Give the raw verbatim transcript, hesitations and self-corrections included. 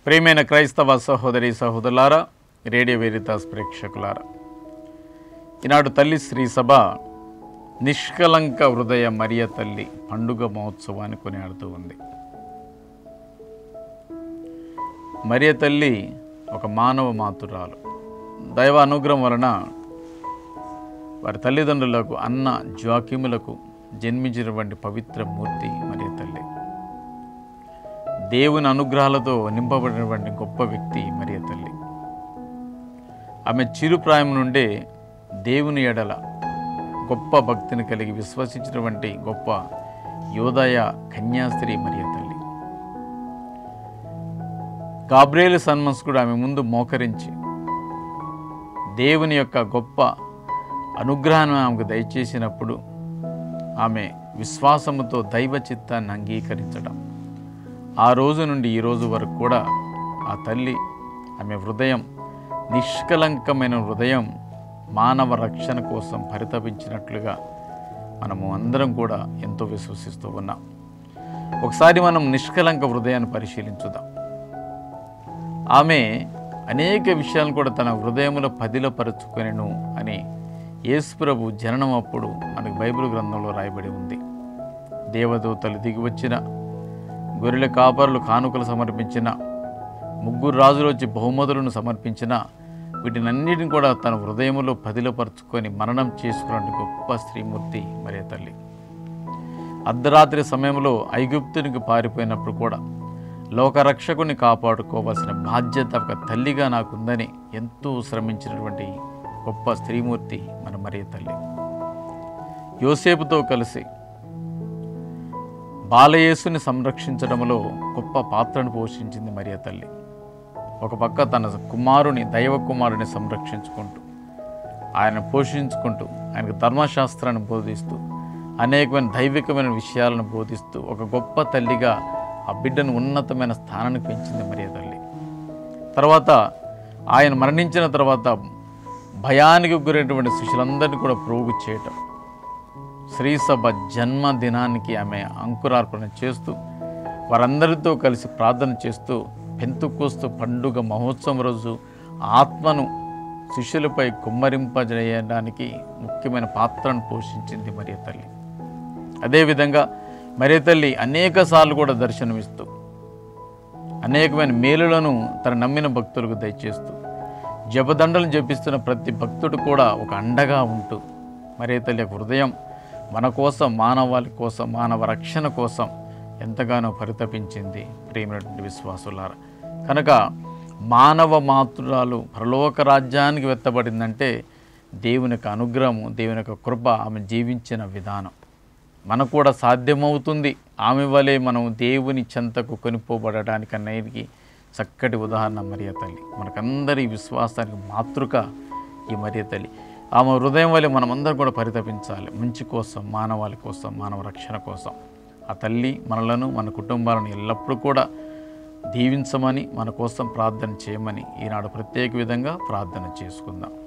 ప్రియమైన క్రైస్తవ సహోదరి సహోదరులారా, రేడియో వెరితాస్ ప్రేక్షకులారా, ఈనాడు తల్లి శ్రీ సభ నిష్కలంక హృదయ మరియ తల్లి పండుగ మహోత్సవాన్ని కొనియాడుతూ ఉంది. మరియ తల్లి ఒక మానవ మాతురాలు. దైవ అనుగ్రహం వలన వారి తల్లిదండ్రులకు అన్న జ్వాక్యములకు జన్మించినటువంటి పవిత్ర మూర్తి మరియ తల్లి. దేవుని అనుగ్రహాలతో నింపబడినటువంటి గొప్ప వ్యక్తి మరియ తల్లి. ఆమె చిరుప్రాయం నుండే దేవుని ఎడల గొప్ప భక్తిని కలిగి విశ్వసించినటువంటి గొప్ప యోదయ కన్యాస్త్రీ మరియ తల్లి. గాబ్రియేలు సన్మనస్కుడు ఆమె ముందు మోకరించి దేవుని యొక్క గొప్ప అనుగ్రహాన్ని ఆమెకు దయచేసినప్పుడు ఆమె విశ్వాసముతో దైవ చిత్తాన్ని అంగీకరించడం, ఆ రోజు నుండి ఈ రోజు వరకు కూడా ఆ తల్లి ఆమె హృదయం నిష్కలంకమైన హృదయం మానవ రక్షణ కోసం పరితపించినట్లుగా మనము అందరం కూడా ఎంతో విశ్వసిస్తూ ఉన్నాం. ఒకసారి మనం నిష్కలంక హృదయాన్ని పరిశీలించుదాం. ఆమె అనేక విషయాలను కూడా తన హృదయంలో పదిలపరుచుకొనెను అని యేసుప్రభు జననం అప్పుడు మనకు బైబిల్ గ్రంథంలో రాయబడి ఉంది. దేవదూతలు దిగివచ్చిన, గొర్రెల కాపరులు కానుకలు సమర్పించిన, ముగ్గురు రాజులు వచ్చి బహుమతులను సమర్పించిన, వీటినన్నిటిని కూడా తన హృదయంలో పదిలపరుచుకొని మరణం చేసుకున్న గొప్ప స్త్రీమూర్తి మరియ తల్లి. అర్ధరాత్రి సమయంలో ఐగుప్తునికి పారిపోయినప్పుడు కూడా లోకరక్షకుని కాపాడుకోవాల్సిన బాధ్యత ఒక తల్లిగా నాకుందని ఎంతో శ్రమించినటువంటి గొప్ప స్త్రీమూర్తి మన మరియ తల్లి. యోసేపుతో కలిసి బాలయేసుని సంరక్షించడంలో గొప్ప పాత్రను పోషించింది మరియ తల్లి. ఒక పక్క తన కుమారుని దైవ కుమారుని సంరక్షించుకుంటూ, ఆయన పోషించుకుంటూ, ఆయనకు ధర్మశాస్త్రాన్ని బోధిస్తూ, అనేకమైన దైవికమైన విషయాలను బోధిస్తూ ఒక గొప్ప తల్లిగా ఆ బిడ్డను ఉన్నతమైన స్థానానికి పెంచింది మరియ తల్లి. తర్వాత ఆయన మరణించిన తర్వాత భయానికి గురైనటువంటి శిష్యులందరినీ కూడా ప్రోగు చేయటం, శ్రీసభ జన్మదినానికి ఆమె అంకురార్పణ చేస్తూ వారందరితో కలిసి ప్రార్థన చేస్తూ పెంతుకోస్తు పండుగ మహోత్సవం రోజు ఆత్మను శిష్యులపై కుమ్మరింపజేయడానికి ముఖ్యమైన పాత్రను పోషించింది మరియ తల్లి. అదేవిధంగా మరియ తల్లి అనేక సార్లు కూడా దర్శనమిస్తూ అనేకమైన మేలులను తన నమ్మిన భక్తులకు దయచేస్తూ జపదండలను జపిస్తున్న ప్రతి భక్తుడు కూడా ఒక అండగా ఉంటూ మరియ తల్లి యొక్క హృదయం మన కోసం, మానవాళి కోసం, మానవ రక్షణ కోసం ఎంతగానో పరితపించింది. ప్రేమైనటువంటి విశ్వాసులారా, కనుక మానవ మాతృరాలు పరలోక రాజ్యానికి వెత్తబడిందంటే దేవుని యొక్క అనుగ్రహము, దేవుని యొక్క కృప, ఆమె జీవించిన విధానం మనకు కూడా సాధ్యమవుతుంది. ఆమె వలె మనం దేవుని చెంతకు కొనిపోబడడానికి అన్నిటికీ చక్కటి ఉదాహరణ మరియ తల్లి. మనకందరి విశ్వాసానికి మాతృక ఈ మరియ తల్లి. ఆమె హృదయం వల్ల మనమందరం కూడా పరితపించాలి, మంచి కోసం, మానవాళి కోసం, మానవ రక్షణ కోసం. ఆ తల్లి మనలను, మన కుటుంబాలను ఎల్లప్పుడూ కూడా దీవించమని, మన కోసం ప్రార్థన చేయమని ఈనాడు ప్రత్యేక విధంగా ప్రార్థన చేసుకుందాం.